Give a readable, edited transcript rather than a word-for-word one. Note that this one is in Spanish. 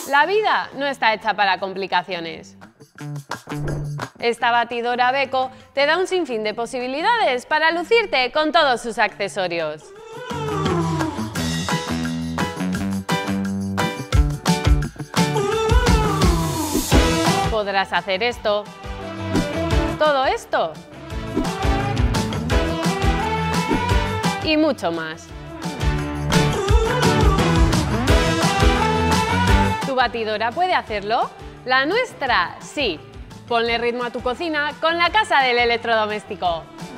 La vida no está hecha para complicaciones. Esta batidora Beko te da un sinfín de posibilidades para lucirte con todos sus accesorios. Podrás hacer esto, todo esto y mucho más. ¿Tu batidora puede hacerlo? ¿La nuestra? Sí. Ponle ritmo a tu cocina con la casa del electrodoméstico.